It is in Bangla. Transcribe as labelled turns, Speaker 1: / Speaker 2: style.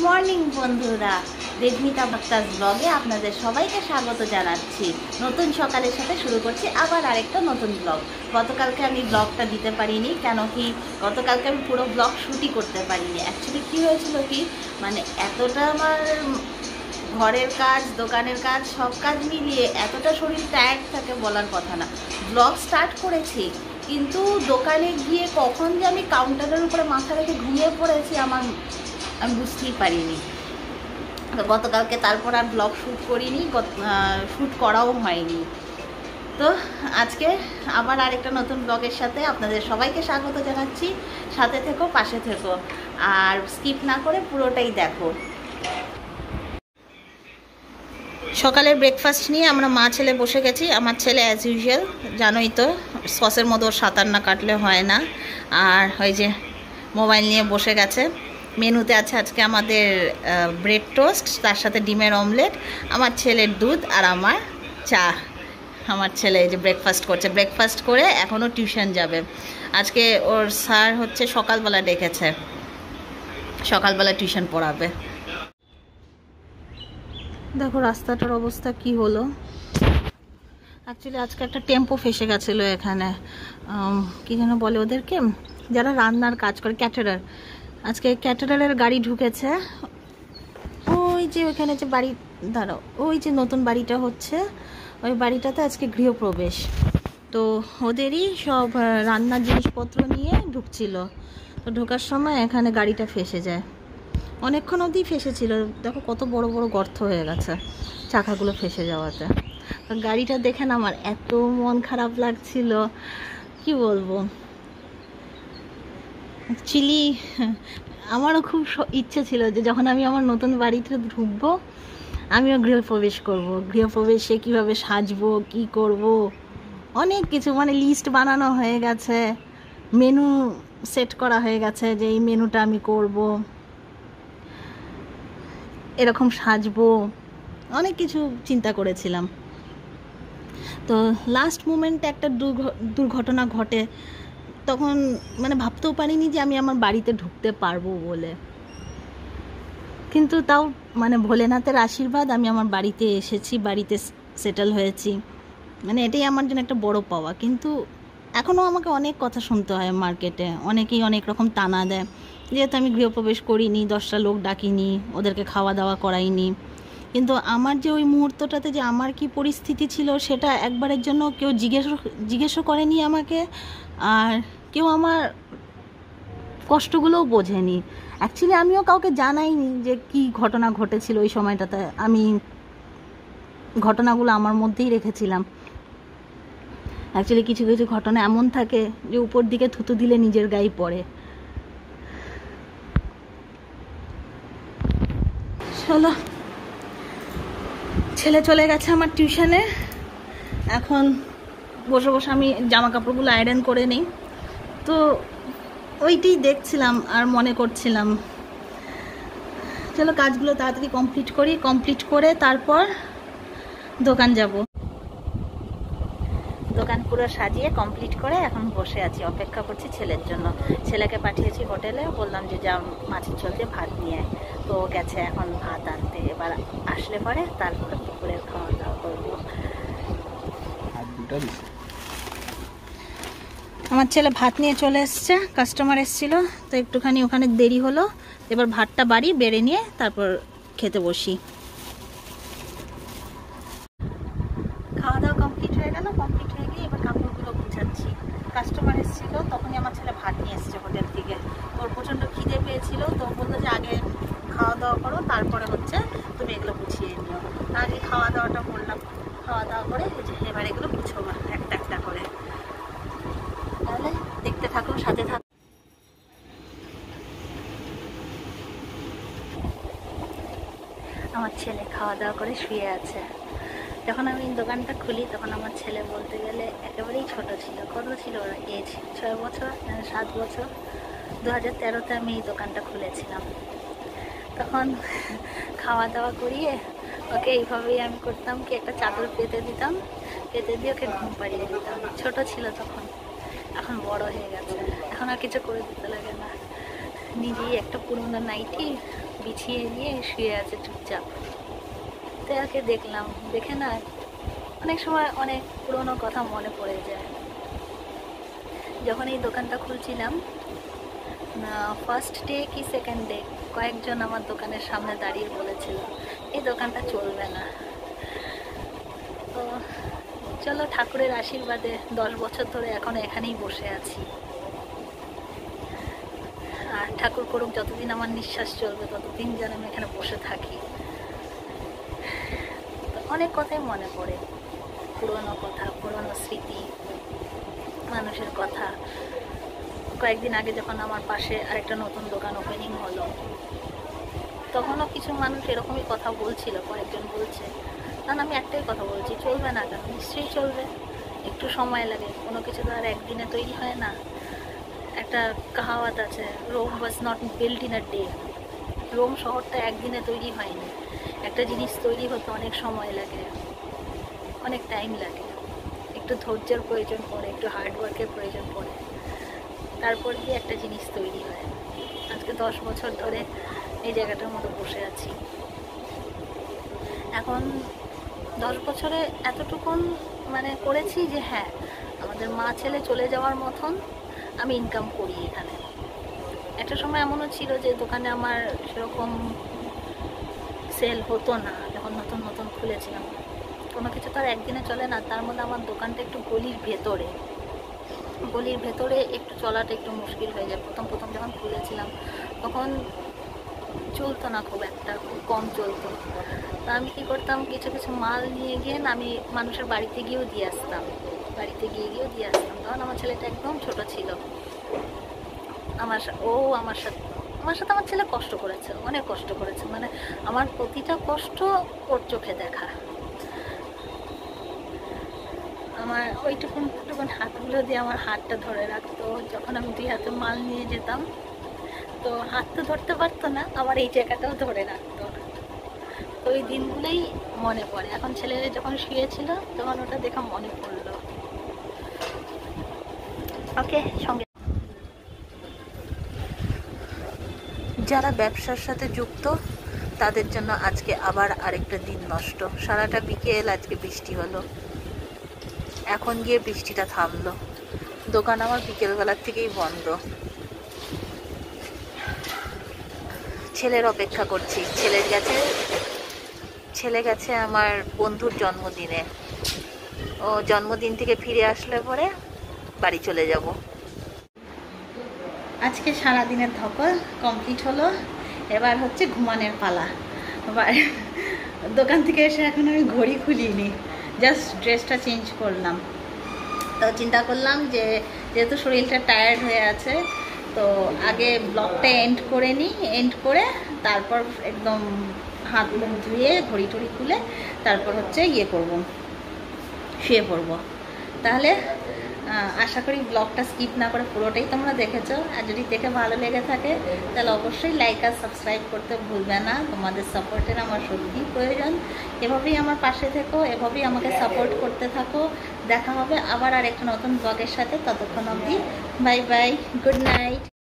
Speaker 1: মর্নিং বন্ধুরা, রেডমিতা ভক্তা ব্লগে আপনাদের সবাইকে স্বাগত জানাচ্ছি। নতুন সকালের সাথে শুরু করছি আবার আরেকটা নতুন ব্লগ। গতকালকে আমি ব্লগটা দিতে পারিনি, কেন কি গতকালকে আমি পুরো ব্লগ শ্যুটই করতে পারিনি। অ্যাকচুয়ালি কী হয়েছিল কি, মানে এতটা আমার ঘরের কাজ, দোকানের কাজ, সব কাজ মিলিয়ে এতটা শরীর টায়ার্ড থাকে বলার কথা না। ব্লগ স্টার্ট করেছি, কিন্তু দোকানে গিয়ে কখন যে আমি কাউন্টারের উপরে মাথা রেখে ঘুমিয়ে পড়েছি আমি বুঝতেই পারিনি। তো গতকালকে তারপর আর ব্লগ শ্যুট করিনি, শ্যুট করাও হয়নি। তো আজকে আবার আরেকটা নতুন ব্লগের সাথে আপনাদের সবাইকে স্বাগত জানাচ্ছি। সাথে থেকো, পাশে থেকো, আর স্কিপ না করে পুরোটাই দেখো। সকালের ব্রেকফাস্ট নিয়ে আমরা মা ছেলে বসে গেছি। আমার ছেলে অ্যাজ ইউজুয়াল, জানোই তো, সসের মতো সাঁতার না কাটলে হয় না। আর ওই যে মোবাইল নিয়ে বসে গেছে। মেনুতে আছে আজকে আমাদের ব্রেড টোস্ট, তার সাথে ডিমের অমলেট, আমার ছেলের দুধ আর আমার চা। আমার ছেলে এই যে ব্রেকফাস্ট করছে। ব্রেকফাস্ট করে এখনও টিউশন যাবে। আজকে ওর স্যার হচ্ছে সকালবেলা ডেকেছে, সকালবেলা টিউশন পড়াবে। দেখো রাস্তাটার অবস্থা কি হলো। অ্যাকচুয়ালি আজকে একটা টেম্পো ফেসে গেছিলো এখানে। কি যেন বলে ওদেরকে, যারা রান্নার কাজ করে, ক্যাটারার। আজকে ক্যাটারারের গাড়ি ঢুকেছে। ওই যে ওখানে যে বাড়ি, দাঁড়াও, ওই যে নতুন বাড়িটা হচ্ছে, ওই বাড়িটাতে আজকে গৃহপ্রবেশ। তো ওদেরই সব রান্নার জিনিসপত্র নিয়ে ঢুকছিল। তো ঢোকার সময় এখানে গাড়িটা ফেসে যায়। অনেকক্ষণ অবধি ফেসেছিল। দেখো কত বড় বড় গর্ত হয়ে গেছে চাকাগুলো ফেসে যাওয়াতে। তো গাড়িটা দেখে না আমার এত মন খারাপ লাগছিল, কি বলবো। অ্যাকচুয়ালি আমারও খুব ইচ্ছে ছিল যে যখন আমি আমার নতুন বাড়িতে ঢুকবো, আমিও গৃহপ্রবেশ করব। গৃহপ্রবেশে কীভাবে সাজবো, কি করব, অনেক কিছু, মানে লিস্ট বানানো হয়ে গেছে, মেনু সেট করা হয়ে গেছে যে এই মেনুটা আমি করব, এরকম সাজবো, অনেক কিছু চিন্তা করেছিলাম। তো লাস্ট মোমেন্টে একটা দুর্ঘটনা ঘটে। তখন মানে ভাবতেও পারিনি যে আমি আমার বাড়িতে ঢুকতে পারবো বলে। কিন্তু তাও মানে ভোলেনাথের আশীর্বাদ, আমি আমার বাড়িতে এসেছি, বাড়িতে সেটেল হয়েছি। মানে এটাই আমার জন্য একটা বড় পাওয়া। কিন্তু এখনও আমাকে অনেক কথা শুনতে হয় মার্কেটে। অনেকেই অনেক রকম টানা দেয়, যেহেতু আমি গৃহপ্রবেশ করিনি, 10টা লোক ডাকিনি, ওদেরকে খাওয়া দাওয়া করাইনি। কিন্তু আমার যে ওই মুহূর্তটাতে যে আমার কি পরিস্থিতি ছিল, সেটা একবারের জন্য কেউ জিজ্ঞেসও করেনি আমাকে, আর কেউ আমার কষ্টগুলোও বোঝেনি। অ্যাকচুয়ালি আমিও কাউকে জানাইনি যে কি ঘটনা ঘটেছিল ওই সময়টাতে। আমি ঘটনাগুলো আমার মধ্যেই রেখেছিলাম। অ্যাকচুয়ালি কিছু কিছু ঘটনা এমন থাকে যে উপর দিকে থুতু দিলে নিজের গায়ে পড়ে। চলো, ছেলে চলে গেছে আমার টিউশনে। এখন বসে বসে আমি জামা কাপড়গুলো আয়রন করে নিই। তো ওইটাই দেখছিলাম আর মনে করছিলাম, চলো কাজগুলো তাড়াতাড়ি কমপ্লিট করি। কমপ্লিট করে তারপর দোকান যাব। দোকান পুরো সাজিয়ে কমপ্লিট করে এখন বসে আছি, অপেক্ষা করছি ছেলের জন্য। ছেলেকে পাঠিয়েছি হোটেলে, বললাম যে যা মাছের ঝোল দিয়ে ভাত নিয়ে আয়। তো গেছে এখন ভাত আনতে। এবার আসলে পরে তারপরে দুপুরের খাওয়া দাওয়া করবো। আমার ছেলে ভাত নিয়ে চলে এসছে, কাস্টমার এসেছিলো, তো একটুখানি ওখানে দেরি হলো। এবার ভাতটা বেড়ে নিয়ে তারপর খেতে বসি। খাওয়া দাওয়া কমপ্লিট হয়ে গেল। কমপ্লিট হয়ে গিয়ে এবার কাপড়গুলো গুছাচ্ছি। কাস্টমার এসেছিলো, তখনই আমার ছেলে ভাত নিয়ে এসছে হোটেল থেকে। ওর প্রচণ্ড খিদে পেয়েছিল, তো বললো যে আগে খাওয়া দাওয়া করো, তারপরে হচ্ছে তুমি এগুলো গুছিয়ে নিও। আগে খাওয়া দাওয়াটা করলাম। খাওয়া দাওয়া করে এবার এগুলো গুছোবো একটা একটা করে। তাহলে দেখতে থাকো, সাথে থাকো। আমার ছেলে খাওয়া দাওয়া করে শুয়ে আছে। যখন আমি দোকানটা খুলি তখন আমার ছেলে বলতে গেলে একেবারেই ছোট ছিল। কত ছিল ওরা এজ? 6 বছর, 7 বছর। 2013-তে আমি এই দোকানটা খুলেছিলাম। তখন খাওয়া দাওয়া করিয়ে ওকে এইভাবেই আমি করতাম কি, একটা চাদর পেতে দিতাম, পেতে দিয়ে ওকে ঘুম পাড়িয়ে দিতাম। ছোট ছিল তখন, এখন বড় হয়ে গেছে, এখন আর কিছু করে দিতে লাগে না।
Speaker 2: নিজেই একটা পুরোনো নাইটি বিছিয়ে নিয়ে শুয়ে আছে চুপচাপ। তো একে দেখলাম, দেখে না অনেক সময় অনেক পুরোনো কথা মনে পড়ে যায়। যখন এই দোকানটা খুলছিলাম, ফার্স্ট ডে কি সেকেন্ড ডে, কয়েকজন আমার দোকানের সামনে দাঁড়িয়ে বলেছিল এই দোকানটা চলবে না। তো চলো, ঠাকুরের আশীর্বাদে 10 বছর ধরে এখন এখানেই বসে আছি। আর ঠাকুর করুক, যতদিন আমার নিঃশ্বাস চলবে ততদিন যেন আমি এখানে বসে থাকি। তো অনেক কথাই মনে পড়ে, পুরনো কথা, পুরনো স্মৃতি, মানুষের কথা। কয়েকদিন আগে যখন আমার পাশে আরেকটা নতুন দোকান ওপেনিং হলো, তখনও কিছু মানুষ এরকমই কথা বলছিল, কয়েকজন বলছে। কারণ আমি একটাই কথা বলছি, চলবে না কেন? নিশ্চয়ই চলবে, একটু সময় লাগে, কোনো কিছু তো আর একদিনে তৈরি হয় না। একটা কাহাওয়াত আছে, Rome was not built in a day. Rome শহরটা একদিনে তৈরি হয়নি। একটা জিনিস তৈরি হতে অনেক সময় লাগে, অনেক টাইম লাগে, একটু ধৈর্যের প্রয়োজন পড়ে, একটু হার্ডওয়ার্কের প্রয়োজন পড়ে, তারপর গিয়ে একটা জিনিস তৈরি হয়। আজকে 10 বছর ধরে এই জায়গাটার মধ্যে বসে আছি। এখন 10 বছরে এতটুকুন মানে করেছি যে হ্যাঁ, আমাদের মা ছেলে চলে যাওয়ার মতন আমি ইনকাম করি এখানে। একটা সময় এমনও ছিল যে দোকানে আমার সেরকম সেল হতো না, যখন নতুন নতুন খুলেছিলাম। কোনো কিছু তো আর একদিনে চলে না। তার মধ্যে আমার দোকানটা একটু গলির ভেতরে একটু চলাটা একটু মুশকিল হয়ে যায়। প্রথম যখন খুলেছিলাম তখন চলতো না খুব একটা, খুব কম চলতো। তা আমি কী করতাম, কিছু মাল নিয়ে গিয়ে আমি মানুষের বাড়িতে গিয়েও দিয়ে আসতাম। তখন আমার ছেলেটা একদম ছোট ছিল। আমার সাথে আমার ছেলে কষ্ট করেছে, অনেক কষ্ট করেছে। মানে আমার প্রতিটা কষ্ট ওর চোখে দেখা। আমার ওইটুকুন হাতগুলো দিয়ে আমার হাতটা ধরে রাখতো। যখন আমি 2 হাতে মাল নিয়ে যেতাম, তো হাত তো ধরতে পারতো না, আমার এই জায়গাটাও ধরে রাখতো। তো ওই দিনগুলোই মনে পড়ে। এখন ছেলে যখন শুয়েছিল তখন ওটা দেখা মনে পড়লো। ওকে, সঙ্গে
Speaker 1: যারা ব্যবসার সাথে যুক্ত তাদের জন্য আজকে আবার আরেকটা দিন নষ্ট। সারাটা বিকেল আজকে বৃষ্টি হলো, এখন গিয়ে বৃষ্টিটা থামলো। দোকান আমার বিকেলবেলার থেকেই বন্ধ। ছেলের অপেক্ষা করছি। ছেলে গেছে আমার বন্ধুর জন্মদিনে। ও জন্মদিন থেকে ফিরে আসলে পরে বাড়ি চলে যাব। আজকে সারাদিনের ধকল কমপ্লিট হলো। এবার হচ্ছে ঘুমানোর পালা। দোকান থেকে এসে এখন আমি ঘড়ি খুলিনি, জাস্ট ড্রেসটা চেঞ্জ করলাম। তো চিন্তা করলাম যে যেহেতু শরীরটা টায়ার্ড হয়ে আছে, তো আগে ব্লগটা এন্ড করে তারপর একদম হাত মুখ ধুয়ে ঘড়ি টড়ি খুলে তারপর হচ্ছে শুয়ে পড়বো। তাহলে আশা করি ব্লগটা স্কিপ না করে পুরোটাই তোমরা দেখেছো। আর যদি দেখে ভালো লেগে থাকে তাহলে অবশ্যই লাইক আর সাবস্ক্রাইব করতে ভুলবে না। তোমাদের সাপোর্টের আমার সত্যিই প্রয়োজন। এভাবেই আমার পাশে থেকো, এভাবেই আমাকে সাপোর্ট করতে থাকো। দেখা হবে আবার আর একটা নতুন ব্লগের সাথে। ততক্ষণ অবধি বাই বাই, গুড নাইট।